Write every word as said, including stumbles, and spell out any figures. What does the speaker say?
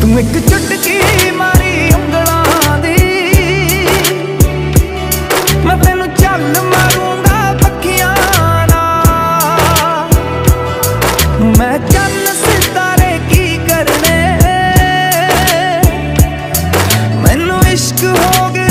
तू एक चुटकी मारी उंगलां दी, मैं तेनू चल मारूंगा पक्खियां नाल। मैं चन्न सितारे की करने, मैनू इश्क हो गया